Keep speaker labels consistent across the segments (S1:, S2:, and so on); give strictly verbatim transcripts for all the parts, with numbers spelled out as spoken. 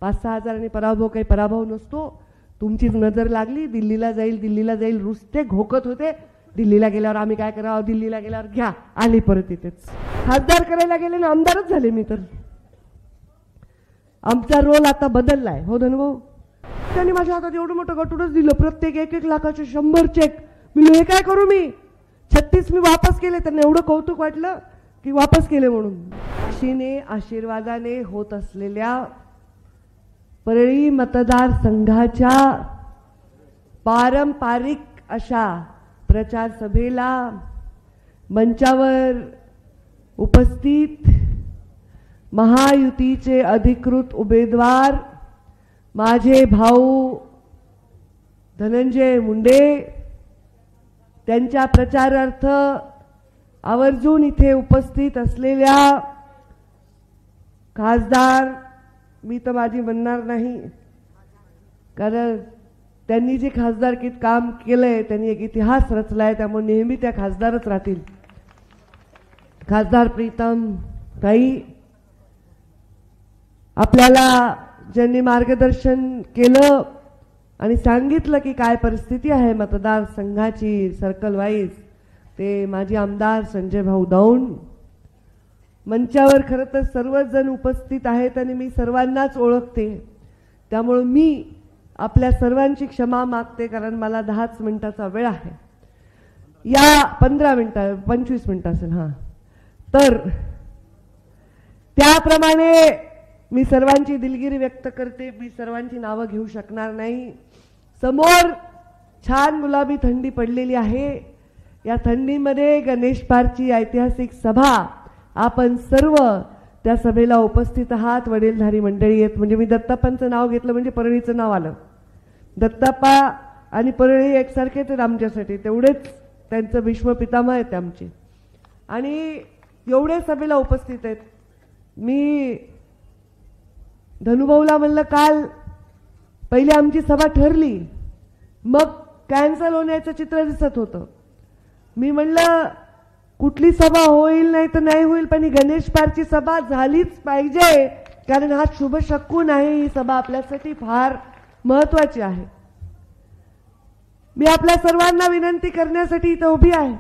S1: पाच सहा हजारांनी पराभव काही पराभव नसतो. तुमचीच नजर लागली, दिल्लीला जाईल दिल्लीला जाईल रुसते घोकत होते. दिल्लीला गेल्यावर आम्ही काय करावं, दिल्लीला गेल्यावर घ्या, आली परत इथेच. खासदार करायला गेले ना आमदारच झाले मी तर. आमचा रोल आता बदललाय. हो धनुभाऊ, त्यांनी माझ्या हातात एवढं मोठं गटूनच दिलं, प्रत्येक एक एक लाखाचे शंभर चेक. मी हे काय करू, मी छत्तीस मी वापस केले. त्यांना एवढं कौतुक वाटलं की वापस केले म्हणून. आशेने आशीर्वादाने होत असलेल्या परळी मतदारसंघाच्या पारंपरिक अशा प्रचार सभेला मंचावर उपस्थित महायुतीचे अधिकृत उमेदवार माझे भाऊ धनंजय मुंडे, त्यांच्या प्रचारार्थ आवर्जून इथे उपस्थित असलेल्या खासदार, मी तर माझी म्हणणार नाही कारण त्यांनी जे खासदारकीत काम केलंय त्यांनी एक इतिहास रचलाय, त्यामुळे नेहमी त्या खासदारच राहतील. खासदार प्रीतम ताई, आपल्याला ज्यांनी मार्गदर्शन केलं आणि सांगितलं की काय परिस्थिती आहे मतदारसंघाची सर्कल वाईज, ते माजी आमदार संजय भाऊ दौंड. मंचावर खरं तर सर्वच जण उपस्थित आहेत आणि मी सर्वांनाच ओळखते, त्यामुळे मी आपल्या सर्वांची क्षमा मागते कारण मला दहाच मिनिटाचा वेळ आहे. या पंधरा मिनिटा पंचवीस मिनिट असेल हां. तर त्याप्रमाणे मी सर्वांची दिलगिरी व्यक्त करते. मी सर्वांची नावं घेऊ शकणार नाही. समोर छान गुलाबी थंडी पडलेली आहे. या थंडीमध्ये गणेश पारची ऐतिहासिक सभा, आपण सर्व त्या सभेला उपस्थित आहात. वडीलधारी मंडळी आहेत. म्हणजे मी दत्ताप्पांचं नाव घेतलं म्हणजे परळीचं नाव आलं. दत्ताप्पा आणि परळी एकसारखेच आहेत आमच्यासाठी, तेवढेच त्यांचं विश्वपितामह आहेत आमचे. आणि एवढे सभेला उपस्थित आहेत. मी धनुभाऊला म्हणलं काल, पहिली आमची सभा ठरली, मग कॅन्सल होण्याचं चित्र दिसत होतं. मी म्हणलं कुठली सभा होईल नाही तर नाही होईल, पण ही गणेश पारची सभा झालीच पाहिजे कारण हा शुभ शकून आहे. ही सभा आपल्यासाठी फार महत्वाची आहे. मी आपल्या सर्वांना विनंती करण्यासाठी इथं उभी आहे.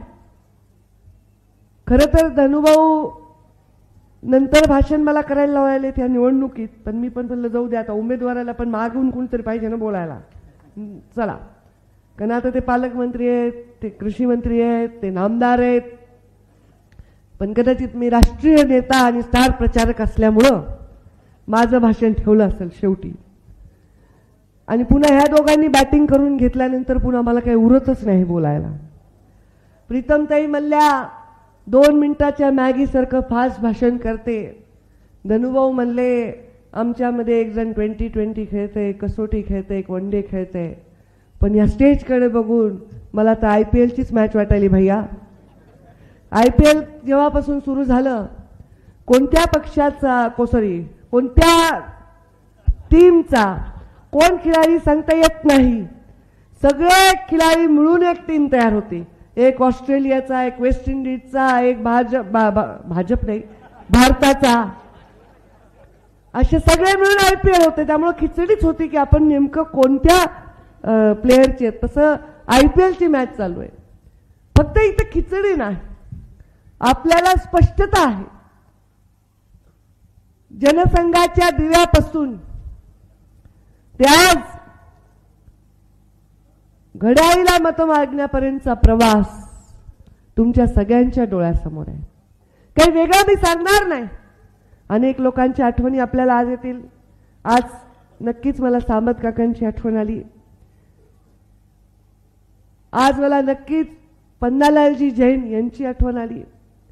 S1: खरं तर धनुभाऊ नंतर भाषण मला करायला लावायला त्या निवडणुकीत, पण मी पण म्हणलं जाऊ दे आता, उमेदवाराला पण मागून कोणीतरी पाहिजे ना बोलायला, चला. कारण आता ते पालकमंत्री आहेत, ते कृषी मंत्री आहेत, ते नामदार आहेत, पण कदाचित मी राष्ट्रीय नेता आणि स्टार प्रचारक असल्यामुळं माझं भाषण ठेवलं असेल शेवटी. आणि पुन्हा ह्या दोघांनी बॅटिंग करून घेतल्यानंतर पुन्हा मला काही उरतच नाही बोलायला. प्रीतमताई म्हणल्या दोन मिनिटाच्या मॅगीसारखं फास्ट भाषण करते. धनुभाऊ म्हणले आमच्यामध्ये एक जण ट्वेंटी ट्वेंटी खेळते, कसोटी खेळते, एक वन डे खेळते, पण या स्टेजकडे बघून मला तर आय पी एलचीच मॅच वाटायली भैया. आय पी एल जेव्हापासून सुरू झालं, कोणत्या पक्षाचा को सॉरी कोणत्या टीमचा कोण खिलाडी सांगता येत नाही. सगळे खिलाडी मिळून एक टीम तयार होते. एक ऑस्ट्रेलियाचा, एक वेस्ट इंडिजचा, एक भाजप बा, बा, भाजप नाही भारताचा, असे सगळे मिळून आय पी एल होते. त्यामुळे खिचडीच होती की आपण नेमकं कोणत्या प्लेयरची आहेत. तसं आय पी एलची मॅच चालू आहे. फक्त इथं खिचडी नाही, आपल्याला स्पष्टता आहे. जनसंघाच्या दिव्यापासून ते आज घड्याळीला मत मागण्यापर्यंतचा प्रवास तुमच्या सगळ्यांच्या डोळ्यासमोर आहे. काही वेगळं मी सांगणार नाही. अनेक लोकांच्या आठवणी आपल्याला आज येतील. आज नक्कीच मला सामंत काकांची आठवण आली. आज मला नक्कीच पन्नालालजी जैन यांची आठवण आली.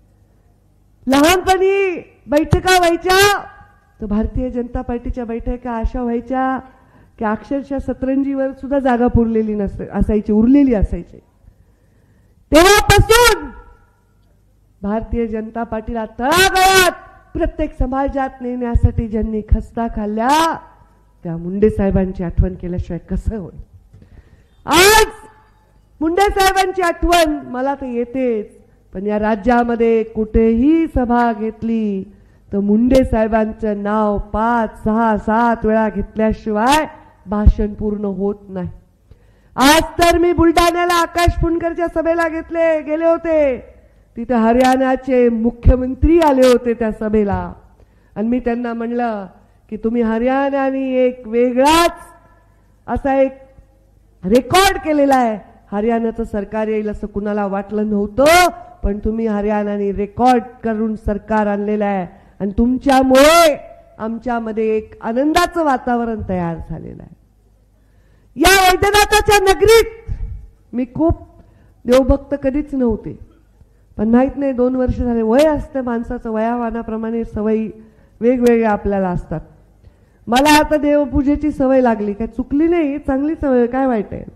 S1: लहानपणी बैठका व्हायच्या तर भारतीय जनता पार्टीच्या बैठका अशा व्हायच्या की अक्षरशः सतरंजीवर सुद्धा जागा पुरलेली नस असायची उरलेली असायची. तेव्हापासून भारतीय जनता पार्टीला तळागाळात प्रत्येक समाजात नेण्यासाठी ज्यांनी खस्ता खाल्ल्या त्या मुंडे साहेबांची आठवण केल्याशिवाय कसं होईल. आज मुंडे साहेबांची आठवण मला तर येतेच, पण या राज्यामध्ये कुठेही सभा घेतली तर मुंडे साहेबांचं नाव पाच सहा सात वेळा घेतल्याशिवाय भाषण पूर्ण होत नाही. आज तर मी बुलढाण्याला आकाश फुंडकरच्या सभेला घेतले गेले होते. तिथे हरियाणाचे मुख्यमंत्री आले होते त्या सभेला आणि मी त्यांना म्हणलं की तुम्ही हरियाणाने एक वेगळाच असा एक रेकॉर्ड केलेला आहे. हरियाणाचं सरकार येईल असं कुणाला वाटलं नव्हतं, पण तुम्ही हरियाणाने रेकॉर्ड करून सरकार आणलेलं आहे आणि तुमच्यामुळे आमच्यामध्ये एक आनंदाचं वातावरण तयार झालेलं आहे. या वैद्यनाथाच्या नगरीत मी खूप देवभक्त कधीच नव्हते, पण माहित नाही दोन वर्ष झाले. वय असतं माणसाचं, वयामानाप्रमाणे सवयी वेगवेगळ्या आपल्याला असतात. मला आता देवपूजेची सवय लागली, काय चुकली नाही, चांगली सवय, काय वाईट आहे.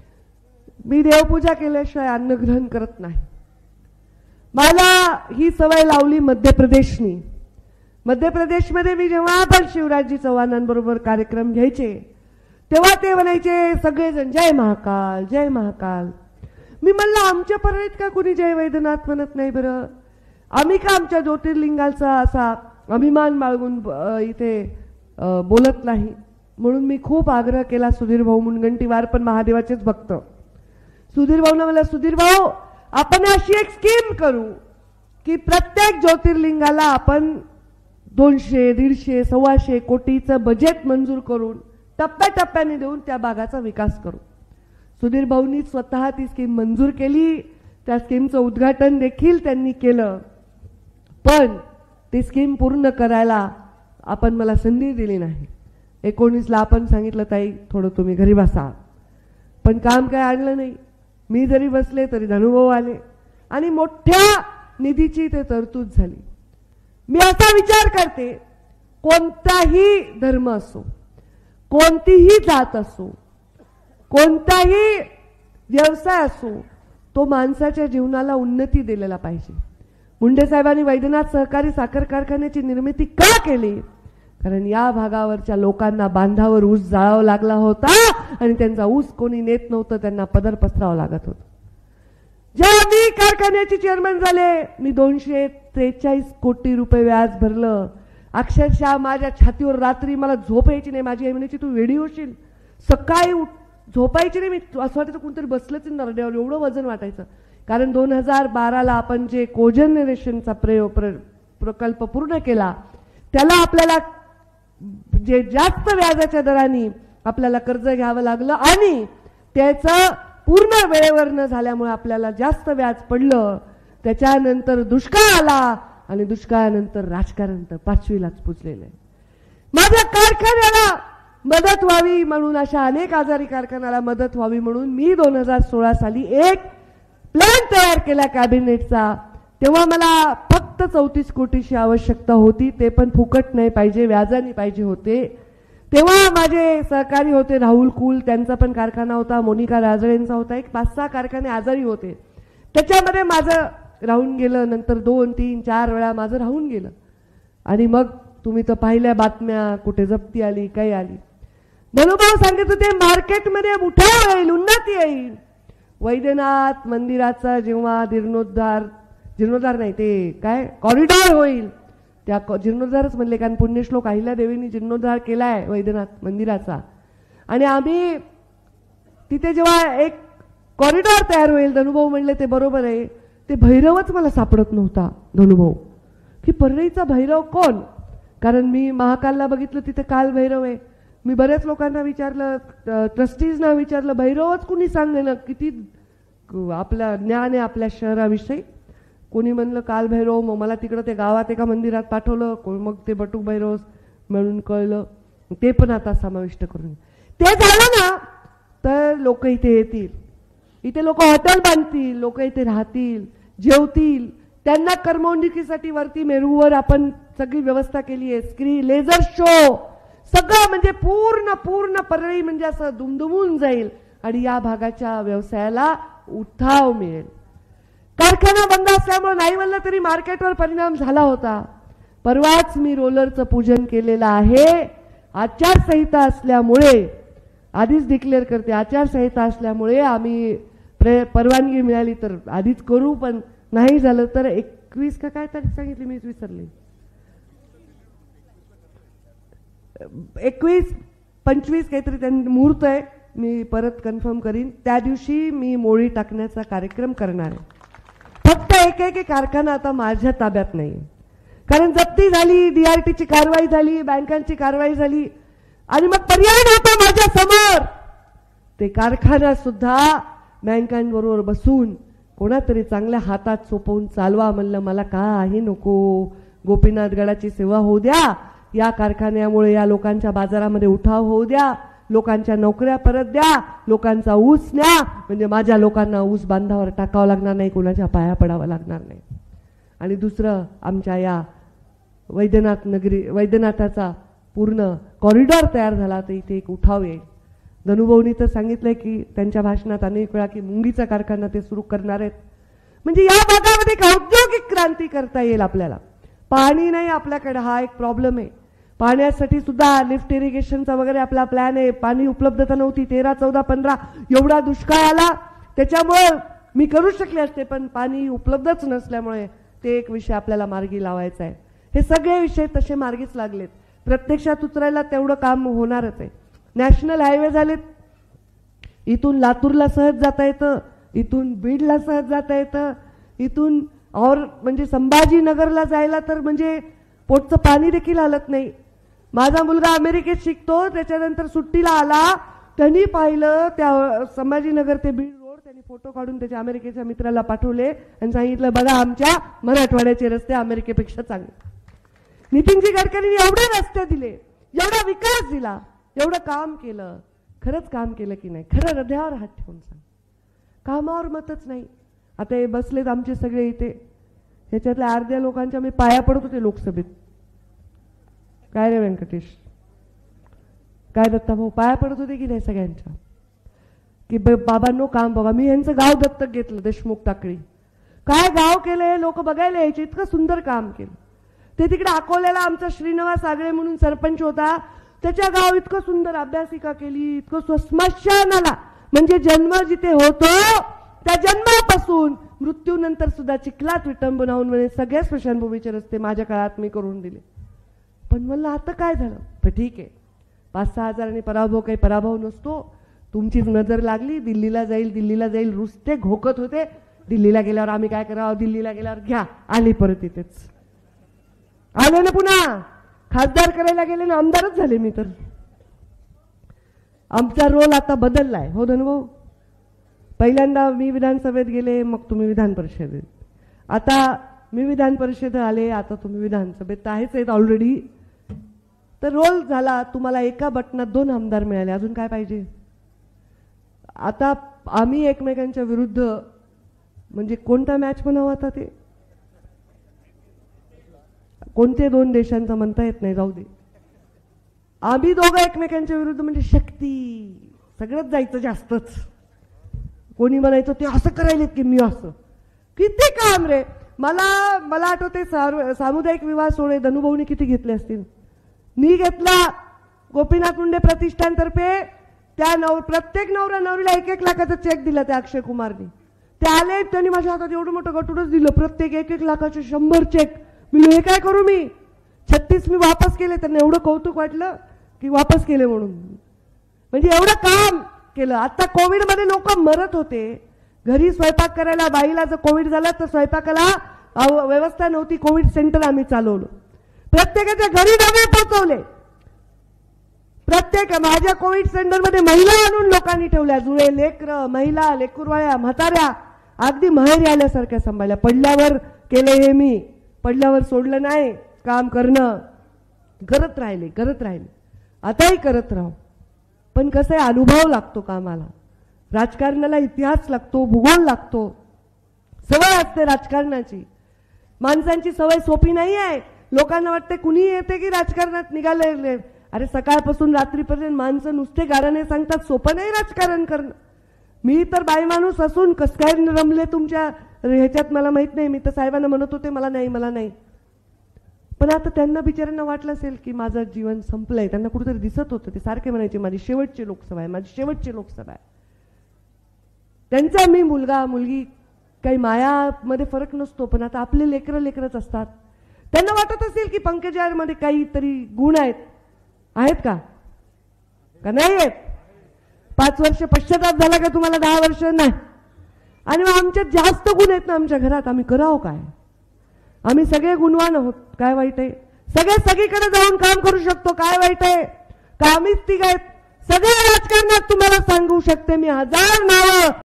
S1: मी देवपूजा केल्याशिवाय अन्नग्रहण करत नाही. मला ही सवय लावली मध्य प्रदेशनी. मध्य प्रदेशमध्ये मी जेव्हा पण शिवराजजी चव्हाणांबरोबर कार्यक्रम घ्यायचे तेव्हा ते म्हणायचे सगळेजण जय महाकाल जय महाकाल. मी म्हणलं आमच्या परळीत का कुणी जय वैद्यनाथ म्हणत नाही बरं? आम्ही का आमच्या ज्योतिर्लिंगाचा असा अभिमान बाळगून इथे बोलत नाही? म्हणून मी खूप आग्रह केला. सुधीर भाऊ मुनगंटीवार पण महादेवाचेच भक्त. सुधीर भाऊना म्हणलं सुधीर भाऊ आपण अशी एक स्कीम करू की प्रत्येक ज्योतिर्लिंगाला आपण दोनशे दीडशे सव्वाशे कोटीचं बजेट मंजूर करून टप्प्याटप्प्याने देऊन त्या भागाचा विकास करू. सुधीर भाऊंनी स्वतः ती स्कीम मंजूर केली. त्या स्कीमचं उद्घाटन देखील त्यांनी केलं, पण ती स्कीम पूर्ण करायला आपण मला संधी दिली नाही. एकोणीसला आपण सांगितलं ताई थोडं तुम्ही घरी बसा, पण काम काय आणलं नाही. मी जरी बसले तरी धनुभाऊ आले आणि मोठ्या निधीची ते तरतूद झाली. मी असा विचार करते, कोणताही धर्म असो, कोणतीही जात असो, कोणताही व्यवसाय असो, तो माणसाच्या जीवनाला उन्नती दिलेला पाहिजे. मुंडे साहेबांनी वैद्यनाथ सहकारी साखर कारखान्याची निर्मिती का केली? कारण या भागावरच्या लोकांना बांधावर ऊस जाळावा लागला होता आणि त्यांचा ऊस कोणी नेत नव्हतं, त्यांना पदर पसरावं लागत होतं. जेव्हा मी कारखान्याची चेअरमन झाले, मी दोनशे त्रेचाळीस कोटी रुपये व्याज भरलं. अक्षरशः माझ्या छातीवर रात्री मला झोप यायची नाही. माझी आई म्हणायची तू वेडी होशील. सकाळी झोपायची नाही मी, असं वाटायचं कोणतरी बसलंच नरड्यावर, एवढं वजन वाटायचं. कारण दोन हजार बाराला आपण जे कोजनरेशनचा प्रयोग प्रकल्प पूर्ण केला त्याला आपल्याला जे जास्त व्याजाच्या दराने आपल्याला कर्ज घ्यावं लागलं आणि त्याचं पूर्ण वेळेवर न झाल्यामुळे आपल्याला जास्त व्याज पडलं. त्याच्यानंतर दुष्काळ आला आणि दुष्काळानंतर राजकारण तर पाचवीलाच पुजलेलं आहे. माझ्या कारखान्याला मदत व्हावी म्हणून, अशा अनेक आजारी कारखान्याला मदत व्हावी म्हणून मी दोन हजार सोळा साली एक प्लॅन तयार केला कॅबिनेटचा. तेव्हा मला फक्त चौतीस कोटीची आवश्यकता होती, ते पण फुकट नाही पाहिजे, व्याजाने पाहिजे होते. तेव्हा माझे सहकारी होते राहुल कुल, त्यांचा पण कारखाना होता, मोनिका राजळेंचा होता. एक पाच सहा कारखाने आजारी होते, त्याच्यामध्ये माझं राहून गेलं. नंतर दोन तीन चार वेळा माझं राहून गेलं आणि मग तुम्ही तर पाहिल्या बातम्या, कुठे जप्ती आली, काही आली. धनुभाऊ सांगत होते मार्केटमध्ये उठाव येईल, उन्नती येईल. वैद्यनाथ मंदिराचा जेव्हा जीर्णोद्धार जीर्णोद्धार नाही ते काय कॉरिडॉर होईल, त्या जीर्णोद्धारच म्हणले, कारण पुण्यश्लोक अहिल्यादेवींनी जीर्णोद्धार केलाय वैद्यनाथ मंदिराचा. आणि आम्ही तिथे जेव्हा एक कॉरिडॉर तयार होईल, धनुभाऊ म्हणले ते बरोबर आहे. ते भैरवच मला सापडत नव्हता धनुभाऊ, की परळीचा भैरव कोण? कारण मी महाकालला बघितलं तिथे काल भैरव आहे. मी बऱ्याच लोकांना विचारलं, ट्रस्टीजना विचारलं, भैरवच कुणी सांगे ना, किती आपलं ज्ञान आहे आपल्या शहराविषयी. कोणी म्हणलं काल भैरव, मग मला तिकडं ते गावात एका मंदिरात पाठवलं, मग ते बटूक भैरव म्हणून कळलं, ते पण आता समाविष्ट करून. ते झालं ना तर लोक इथे येतील, इथे लोक हॉटेल बांधतील, लोक इथे राहतील, जेवतील. त्यांना करमणुकीसाठी वरती मेरूवर आपण सगळी व्यवस्था केली आहे. स्क्रीन, लेझर शो, सगळं म्हणजे पूर्ण पूर्ण परळी म्हणजे असं दुमदुमून जाईल आणि या भागाच्या व्यवसायाला उठाव मिळेल. कारखाना बंद असल्यामुळे नाही म्हणलं तरी मार्केटवर परिणाम झाला होता. परवाच मी रोलरचं पूजन केलेलं आहे. आचारसंहिता असल्यामुळे, आधीच डिक्लेअर करते, आचारसंहिता असल्यामुळे आम्ही परवानगी मिळाली तर आधीच करू, पण नाही झालं तर एकवीस का काय तारीख सांगितली मी विसरली, एकवीस पंचवीस काहीतरी त्यांनी मुहूर्त आहे, मी परत कन्फर्म करीन. त्या दिवशी मी मोळी टाकण्याचा कार्यक्रम करणार आहे. फक्त एक एक कारखाना आता माझ्या ताब्यात नाही, कारण जप्ती झाली, डीआरटीची कारवाई झाली, बँकांची कारवाई झाली आणि मग पर्याय नव्हता माझ्या समोर. ते कारखाना सुद्धा बँकांबरोबर बसून कोणातरी चांगल्या हातात सोपवून चालवा म्हणलं. मला काही नको, गोपीनाथ गडाची सेवा होऊ द्या, या कारखान्यामुळे या लोकांच्या बाजारामध्ये उठाव होऊ द्या, लोकांच्या नोकऱ्या परत द्या, लोकांचा ऊस न्या, म्हणजे माझ्या लोकांना ऊस बांधावर टाकावं लागणार नाही, कोणाच्या पाया पडावं लागणार नाही. आणि दुसरं, आमच्या या वैद्यनाथ नगरी वैद्यनाथाचा पूर्ण कॉरिडॉर तयार झाला तर इथे एक उठाव येईल. धनुभाऊनी तर सांगितलंय की त्यांच्या भाषणात अनेक वेळा की मुंगीचा कारखाना ते सुरू करणार आहेत. म्हणजे या भागामध्ये एक औद्योगिक क्रांती करता येईल आपल्याला. पाणी नाही आपल्याकडे, हा एक प्रॉब्लेम आहे. पाण्यासाठी सुद्धा लिफ्ट इरिगेशनचा वगैरे आपला प्लॅन आहे. पाणी उपलब्धता नव्हती, तेरा चौदा पंधरा एवढा दुष्काळ आला, त्याच्यामुळे मी करू शकले असते, पण पाणी उपलब्धच नसल्यामुळे ते एक विषय आपल्याला मार्गी लावायचा आहे. हे सगळे विषय तसे मार्गीच लागलेत. प्रत्यक्षात उतरायला तेवढं काम होणारच आहे. नॅशनल हायवे झालेत, इथून लातूरला सहज जाता येतं, इथून बीडला सहज जाता येतं, इथून और म्हणजे संभाजीनगरला जायला तर म्हणजे पोटचं पाणी देखील हलत नाही. माझा मुलगा अमेरिकेत शिकतो, त्याच्यानंतर सुट्टीला आला, त्यांनी पाहिलं त्या संभाजीनगर ते बीड रोड, त्यांनी फोटो काढून त्याच्या अमेरिकेच्या मित्राला पाठवले आणि सांगितलं बघा आमच्या मराठवाड्याचे रस्ते अमेरिकेपेक्षा चांगले. नितीनजी गडकरींनी एवढे रस्ते दिले, एवढा विकास दिला, एवढं काम केलं. खरंच काम केलं की नाही? खरं हृदयावर हात ठेवून सांग. कामावर मतच नाही. आता हे बसलेत आमचे सगळे इथे, ह्याच्यातल्या अर्ध्या लोकांच्या मी पाया पडत होते लोकसभेत. काय रे व्यंकटेश, काय दत्ता भाऊ, पाया पडत होते की नाही सगळ्यांच्या, की बाबांनो काम बघा. मी यांचं गाव दत्तक घेतलं, देशमुख टाकळी. काय गाव केलंय, लोक बघायला यायचे, इतकं सुंदर काम केलं. ते तिकडे अकोल्याला आमचा श्रीनिवास आगळे म्हणून सरपंच होता, त्याच्या गाव इतकं सुंदर अभ्यासिका केली, इतकं स्मशानाला, म्हणजे जन्म जिथे होतो त्या जन्मापासून मृत्यूनंतर सुद्धा चिखलात विटंबना होऊन म्हणजे सगळ्या स्मशानभूमीचे रस्ते माझ्या काळात मी करून दिले. पण म्हणलं आता काय झालं? पण ठीक आहे, पाच सहा हजारांनी पराभव काही पराभव नसतो. तुमचीच नजर लागली, दिल्लीला जाईल दिल्लीला जाईल रुसते घोकत होते. दिल्लीला गेल्यावर आम्ही काय करावं, दिल्लीला गेल्यावर घ्या, आली परत इथेच आलो ना, पुन्हा खासदार करायला गेले ना, आमदारच झाले मी तर. आमचा रोल आता बदललाय हो धनुभाऊ. पहिल्यांदा मी विधानसभेत गेले, मग तुम्ही विधान परिषदेत, आता मी विधान परिषदेत आले, आता तुम्ही विधानसभेत आहेच आहेत ऑलरेडी. तर रोल झाला. तुम्हाला एका बटनात दोन आमदार मिळाले, अजून काय पाहिजे? आता आम्ही एकमेकांच्या विरुद्ध, म्हणजे कोणता मॅच म्हणावा आता, ते कोणते दोन देशांचा म्हणता येत नाही, जाऊ दे. आम्ही दोघं एकमेकांच्या विरुद्ध म्हणजे शक्ती, सगळंच जायचं जास्तच. कोणी म्हणायचं ते असं करायलेत की मी असं, किती काम रे. मला मला आठवते सामुदायिक विवाह सोहळे धनुभाऊनी किती घेतले असतील. मी घेतला गोपीनाथ मुंडे प्रतिष्ठानतर्फे. त्या नव प्रत्येक नवरा नवरीला एक एक लाखाचा चेक दिला त्या अक्षय कुमारनी. ते आले, त्यांनी माझ्या हातात एवढं मोठं गटूनच दिलं, प्रत्येक एक एक लाखाचे शंभर चेक. मी हे काय करू, मी छत्तीस मी वापस केले. त्यांना एवढं कौतुक वाटलं की वापस केले म्हणून, म्हणजे एवढं काम केलं. आता कोविड मध्ये लोक मरत होते, घरी स्वयंपाक करायला बाईला जर कोविड झाला तर स्वयंपाकाला व्यवस्था नव्हती, कोविड सेंटर आम्ही चालवलं, प्रत्येकाच्या घरी डबे पोहोचवले. प्रत्येक माझ्या कोविड सेंटर मध्ये महिला आणून लोकांनी ठेवल्या, जुळे लेकर, महिला, लेकुरवाळ्या, म्हाताऱ्या, अगदी माहेरी आल्यासारख्या सांभाळल्या. पडल्यावर केले हे मी, पडल्यावर सोडलं नाही. काम करणं करत राहिले करत राहिले आताही करत राहू. पण कसं आहे, अनुभव लागतो कामाला. राजकारणाला इतिहास लागतो, भूगोल लागतो, सवय असते राजकारणाची. माणसांची सवय सोपी नाही आहे. लोकांना वाटते कुणी येते की राजकारणात निघाले. अरे सकाळपासून रात्रीपर्यंत माणसं नुसते गाराने सांगतात, सोपं नाही राजकारण करणं. मी तर बाई माणूस असून कस काय रमले तुमच्या ह्याच्यात मला माहित नाही. मी तर साहेबांना म्हणत होते मला नाही मला नाही. पण आता त्यांना बिचाऱ्यांना वाटलं असेल की माझं जीवन संपलंय. त्यांना कुठेतरी दिसत होतं, ते सारखे म्हणायचे माझी शेवटची लोकसभा आहे, माझी शेवटची लोकसभा आहे. त्यांचा मी मुलगा मुलगी काही मायामध्ये फरक नसतो, पण आता आपले लेकरं लेकरच असतात. त्यांना वाटत असेल की पंकजामध्ये काहीतरी गुण आहेत. आहेत का का नाही आहेत? पाच वर्ष पश्चाताप झाला का तुम्हाला? दहा वर्ष नाही. आणि मग आमच्यात जास्त गुण आहेत ना आमच्या घरात, आम्ही करावं काय? आम्ही सगळे गुणवान आहोत, काय वाईट आहे? सगळे सगळीकडे जाऊन काम करू शकतो, काय वाईट आहे? का आम्हीच तिघ आहेत? सगळे राजकारणात तुम्हाला सांगू शकते मी, हजार नावं